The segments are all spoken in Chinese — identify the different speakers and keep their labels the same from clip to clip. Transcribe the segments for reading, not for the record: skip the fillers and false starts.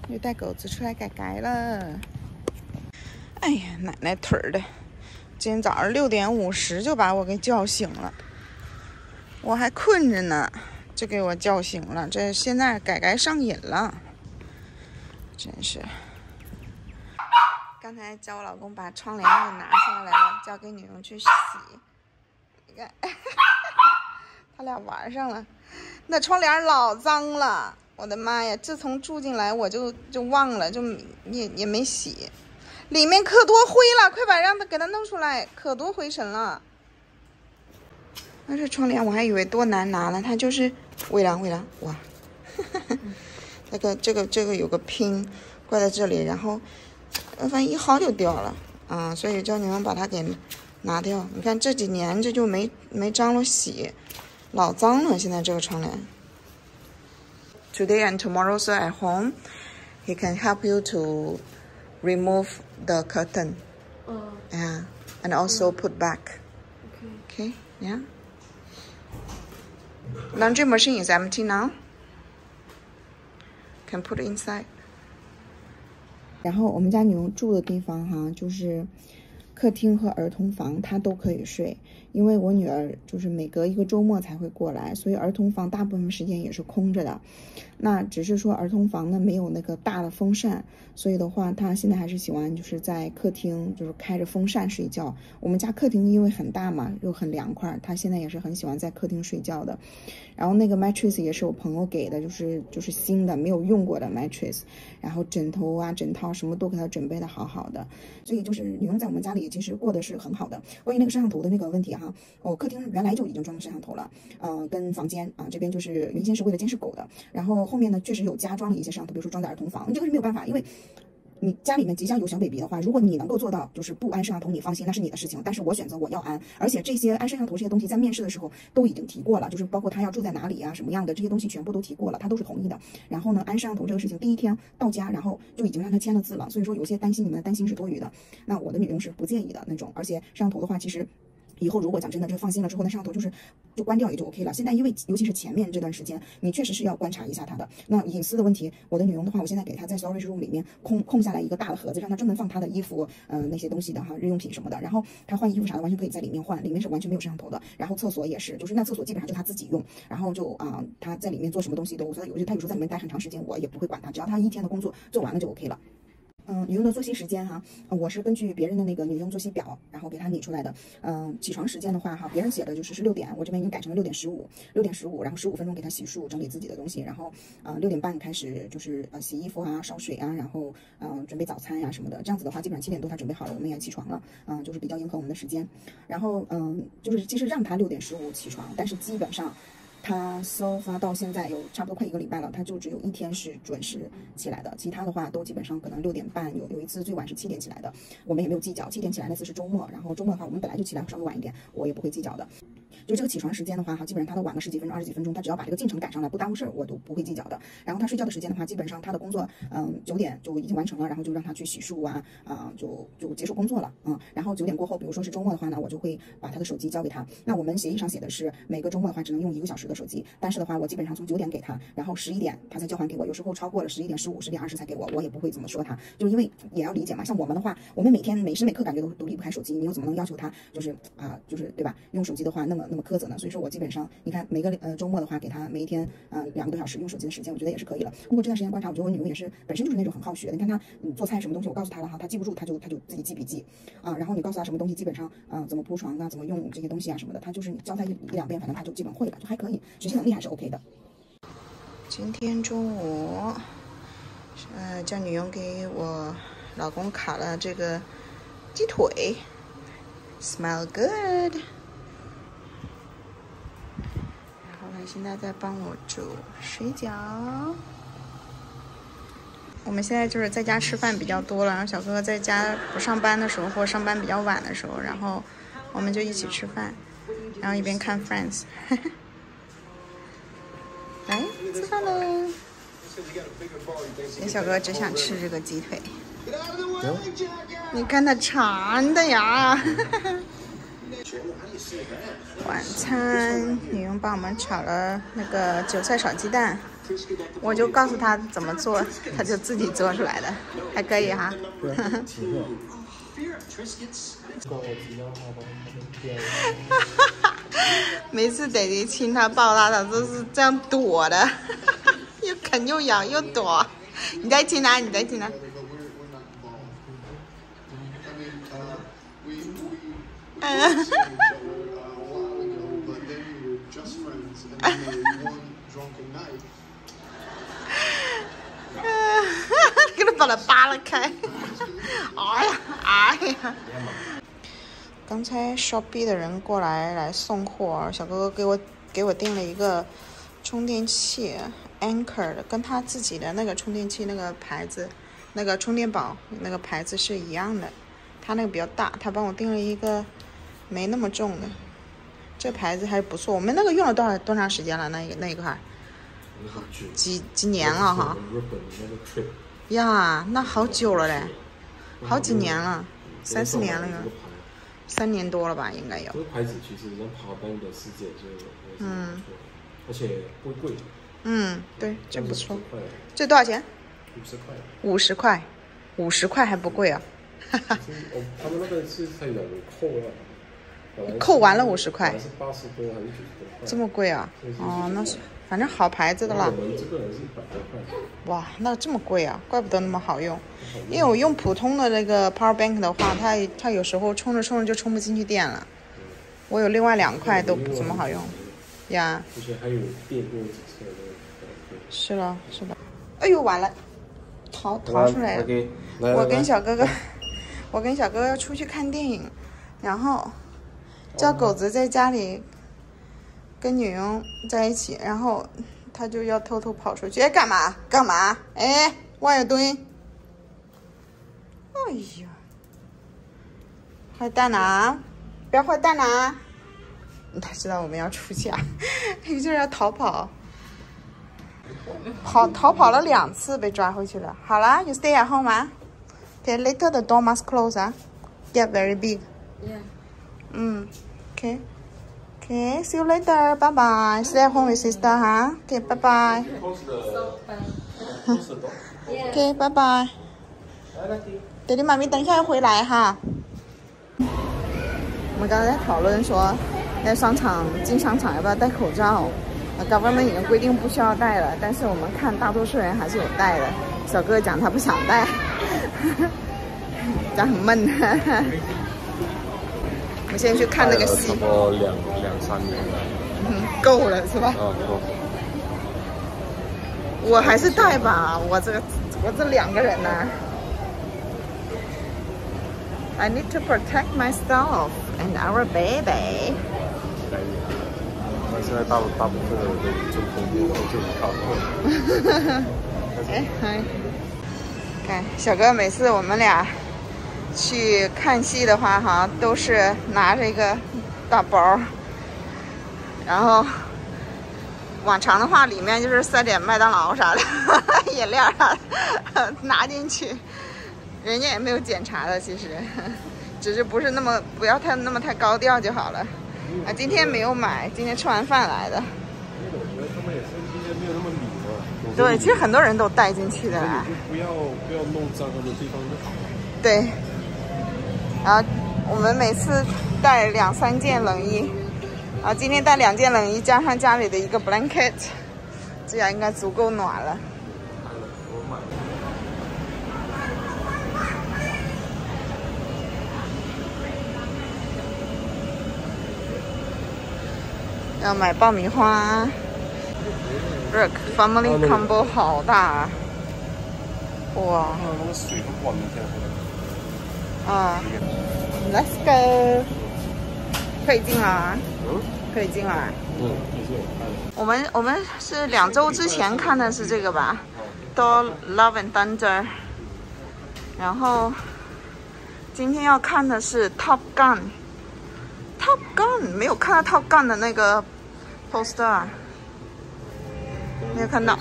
Speaker 1: 又带狗子出来改改了。哎呀，奶奶腿儿的！今天早上6点50就把我给叫醒了，我还困着呢，就给我叫醒了。这现在改改上瘾了，真是。刚才叫我老公把窗帘给拿下来了，交给女佣去洗。你看，他俩玩上了。那窗帘老脏了，我的妈呀！自从住进来我就忘了，也没洗，里面可多灰了，快让他给他弄出来，可多灰尘了。那这窗帘我还以为多难拿了，它就是微凉哇！这个有个拼挂在这里，然后反正一薅就掉了啊，所以叫你们把它给拿掉。你看这几年这就没张罗洗，老脏了。现在这个窗帘。Today and tomorrow, so at home, he can help you to remove the curtain. Yeah, and also put back. Okay, yeah. Laundry machine is empty now. Can put it inside. 然后我们家女佣住的地方哈，就是客厅和儿童房，她都可以睡。因为我女儿就是每隔1个周末才会过来，所以儿童房大部分时间也是空着的。那只是说儿童房呢没有那个大的风扇，所以的话她现在还是喜欢就是在客厅就是开着风扇睡觉。我们家客厅因为很大嘛，又很凉快，她现在也是很喜欢在客厅睡觉的。然后那个 mattress 也是我朋友给的，就是新的没有用过的 mattress， 然后枕头啊枕套什么都给她准备的好好的，所以就是女佣在我们家里其实过得是很好的。关于那个摄像头的那个问题哈，客厅原来就已经装了摄像头了，跟房间啊这边就是原先是为了监视狗的，然后后面呢确实有加装了一些摄像头，比如说装在儿童房，这个是没有办法，因为你家里面即将有小 baby 的话，如果你能够做到就是不安摄像头，你放心，那是你的事情。但是我选择我要安，而且这些安摄像头这些东西在面试的时候都已经提过了，就是包括他要住在哪里啊，什么样的这些东西全部都提过了，他都是同意的。然后呢，安摄像头这个事情第一天到家，然后就已经让他签了字了，所以说有些担心你们的担心是多余的。那我的女佣是不介意的那种，而且摄像头的话，其实以后如果讲真的就放心了之后，那摄像头就关掉也就 OK 了。现在因为尤其是前面这段时间，你确实是要观察一下它的那隐私的问题。我的女佣的话，我现在给她在 storage room 里面空下来一个大的盒子，让她专门放她的衣服，那些东西的哈，日用品什么的。然后她换衣服啥的完全可以在里面换，里面是完全没有摄像头的。然后厕所也是，就是那厕所基本上就她自己用，然后就她在里面做什么东西都，所以她有时候在里面待很长时间，我也不会管她，只要她一天的工作做完了就 OK 了。女佣的作息时间哈，我是根据别人的那个女佣作息表，然后给她拟出来的。起床时间的话哈，别人写的就是6点，我这边已经改成了6点15，然后15分钟给她洗漱整理自己的东西，然后6点半开始就是洗衣服啊、烧水啊，然后准备早餐呀什么的。这样子的话，基本上7点多她准备好了，我们也起床了，就是比较迎合我们的时间。然后就是其实让她6点15起床，但是基本上。他so far到现在有差不多快1个礼拜了，他就只有1天是准时起来的，其他的话都基本上可能6点半，有一次最晚是7点起来的，我们也没有计较。7点起来那次是周末，然后周末的话我们本来就起来稍微晚一点，我也不会计较的。就这个起床时间的话，基本上他都晚了10几分钟、20几分钟，他只要把这个进程赶上来，不耽误事儿，我都不会计较的。然后他睡觉的时间的话，基本上他的工作，9点就已经完成了，然后就让他去洗漱啊，就结束工作了，然后9点过后，比如说是周末的话呢，我就会把他的手机交给他。那我们协议上写的是每个周末的话只能用1个小时的手机，但是的话我基本上从9点给他，然后11点他再交还给我，有时候超过了11点15、10点20才给我，我也不会怎么说他，就因为也要理解嘛。像我们的话，我们每天每时每刻感觉都离不开手机，你又怎么能要求他就是对吧？用手机的话那么苛责呢？所以说我基本上你看每个周末的话给他每一天2个多小时用手机的时间，我觉得也是可以了。通过这段时间观察，我觉得我女佣也是本身就是那种很好学的。你看她做菜什么东西，我告诉她了哈，她记不住她就自己记笔记然后你告诉她什么东西，基本上怎么铺床啊，怎么用这些东西啊什么的，她就是你教她1、2遍，反正她就基本会了，就还可以，学习能力还是 OK 的。今天中午叫女佣给我老公烤了这个鸡腿 ，smell good。现在在帮我煮水饺。我们现在就是在家吃饭比较多了，然后小哥哥在家不上班的时候，或上班比较晚的时候，然后我们就一起吃饭，然后一边看 Friends 来吃饭喽。小哥只想吃这个鸡腿，你看他馋的呀。晚餐女佣帮我们炒了那个韭菜炒鸡蛋， 我就告诉他怎么做，他就自己做出来的，还可以哈。每次爹地亲他抱他，他都是这样躲的，又啃又咬又躲。你再亲他，你再亲他。给他把它扒拉开。哎呀，哎呀！刚才 Shopee 的人过来送货，小哥哥给我订了一个充电器 ，Anker 的，跟他自己的那个充电器那个牌子，那个充电宝那个牌子是一样的。他那个比较大，他帮我订了一个没那么重的，这牌子还不错。我们那个用了多长时间了？那一块？几年了哈？呀，那好久了嘞，好几年了，3、4年了哟，3年多了吧，应该有。
Speaker 2: 这个牌子其实在爬单的世界就而且不贵。
Speaker 1: 对，真不错。这多少钱？50块。50块还不贵啊。
Speaker 2: 他们那个是才有扣了。
Speaker 1: 扣完了50块。
Speaker 2: 是80多还是90多块？
Speaker 1: 这么贵啊？哦，那是反正好牌子的啦。
Speaker 2: 我们这个人是100多块。
Speaker 1: 哇，那这么贵啊？怪不得那么好用。因为我用普通的那个 Power Bank 的话，它有时候充着就充不进去电了。我有另外2块都不怎么好用。呀。
Speaker 2: 而且还有电锅紫色的。
Speaker 1: 是了。哎呦，完了，逃出来了。我跟小哥哥出去看电影，然后叫狗子在家里跟女佣在一起，然后他就要偷偷跑出去。哎，干嘛？哎，what you doing？哎呀，坏蛋啊！不要坏蛋啊！他知道我们要出去啊，就是要逃跑。逃跑了2次，被抓回去了。好了 ，you stay at home 啊。Okay, later the door must close 啊。Get very big. Yeah. Okay. Okay, see you later. Bye bye. Stay at home with sister 哈。Okay, bye bye. Okay, bye bye. 爹地妈咪等一下要回来哈。我们刚才在讨论说，进商场要不要戴口罩？Government 已经规定不需要戴了，但是我们看大多数人还是有戴的。小哥哥讲他不想戴，讲很闷。我们现在去看那个戏。
Speaker 2: 差不多2、3年了。
Speaker 1: 够了是吧？
Speaker 2: 够。
Speaker 1: 我还是戴吧，我这2个人呢。I need to protect myself and our baby.
Speaker 2: 现在大部分的人都中风就靠后。
Speaker 1: 嗨，看小哥每次我们俩去看戏的话，哈，都是拿着一个大包，然后往常的话里面就是塞点麦当劳啥的饮料啥的拿进去，人家也没有检查的，其实只是不要那么太高调就好了。今天没有买，今天吃完饭来的。
Speaker 2: 我觉得他们也是今天没有那么理了。
Speaker 1: 对，其实很多人都带进去的啦。
Speaker 2: 不要弄脏他的地方就好了。
Speaker 1: 对。然后我们每次带2、3件冷衣，然后今天带2件冷衣，加上家里的一个 blanket， 这样应该足够暖了。要买爆米花 ，Look Family Combo 好大啊！哇！
Speaker 2: 那个水都灌进去了。
Speaker 1: 啊 ，Let's go， 可以进了。可以进了。我们是2周之前看的是这个吧 ，Thor Love and Thunder， 然后今天要看的是 Top Gun。Top Gun 没有看到 Top Gun 的那个 poster， 没有看到。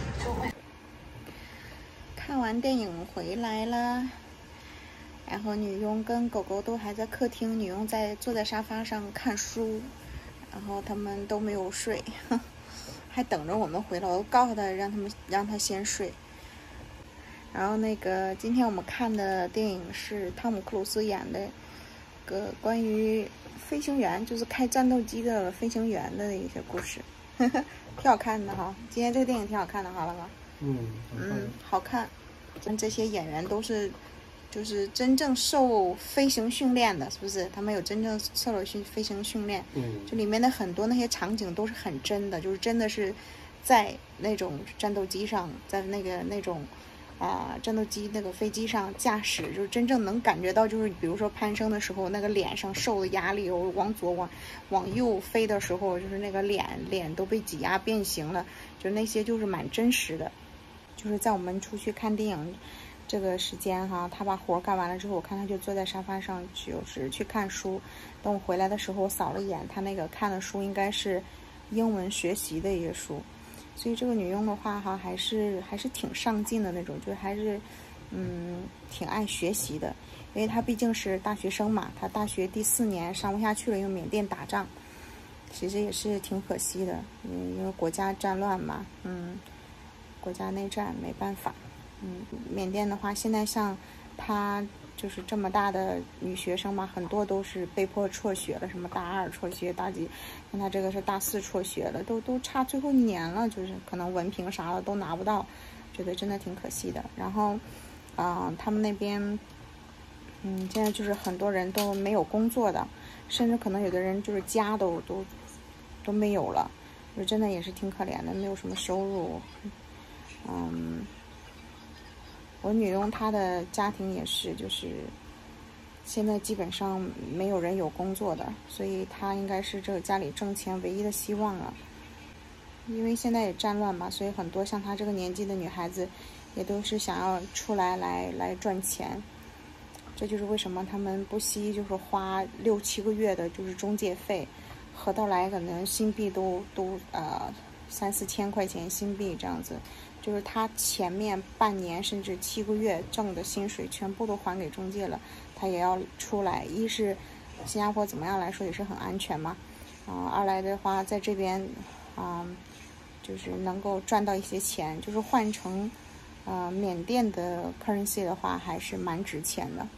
Speaker 1: 看完电影回来了，然后女佣跟狗狗都还在客厅，女佣坐在沙发上看书，然后他们都没有睡， 还等着我们回来，我告诉他让他先睡。然后那个今天我们看的电影是汤姆克鲁斯演的个关于飞行员，就是开战斗机的飞行员的一些故事，挺好看的哈。今天这个电影挺好看的，好了吧？好看。这些演员都是就是真正受飞行训练的，是不是？他们有真正受了飞行训练。就里面的很多那些场景都是很真的，就是真的是在那种战斗机上，在那种战斗机那个飞机上驾驶，就是真正能感觉到，就是比如说攀升的时候，那个脸上受的压力，往左往右飞的时候，就是那个脸都被挤压变形了，就那些就是蛮真实的。就是在我们出去看电影这个时间哈，他把活干完了之后，我看他就坐在沙发上，就是去看书。等我回来的时候，我扫了一眼，他那个看的书应该是英文学习的一个书。所以这个女佣的话哈，还是挺上进的那种，就还是挺爱学习的。因为她毕竟是大学生嘛，她大学第4年上不下去了，因为缅甸打仗，其实也是挺可惜的。因为国家战乱嘛，国家内战没办法。缅甸的话，现在像她就是这么大的女学生嘛，很多都是被迫辍学了，什么大2辍学，大几，像她这个是大4辍学了，都差最后1年了，就是可能文凭啥的都拿不到，觉得真的挺可惜的。然后，他们那边，现在就是很多人都没有工作的，甚至可能有的人就是家都没有了，就真的也是挺可怜的，没有什么收入。我女佣她的家庭也是，就是现在基本上没有人有工作的，所以她应该是这个家里挣钱唯一的希望了。因为现在也战乱嘛，所以很多像她这个年纪的女孩子也都是想要出来赚钱。这就是为什么他们不惜就是花6、7个月的就是中介费，合到来可能新币都3、4千块钱新币这样子。就是他前面半年甚至7个月挣的薪水全部都还给中介了，他也要出来。一是新加坡怎么样来说也是很安全嘛，二来的话在这边就是能够赚到一些钱，就是换成缅甸的 currency 的话还是蛮值钱的。